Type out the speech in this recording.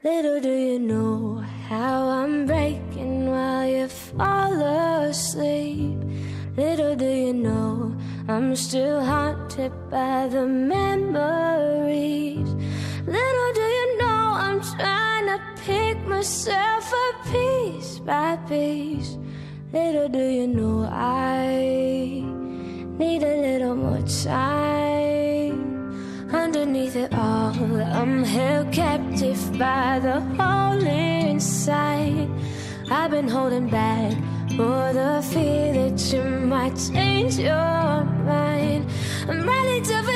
Little do you know how I'm breaking while you fall asleep. Little do you know I'm still haunted by the memories. Little do you know I'm trying to pick myself up piece by piece. Little do you know I need a little more time. Underneath it all, I'm held captive by the hole inside. I've been holding back for the fear that you might change your mind. I'm ready to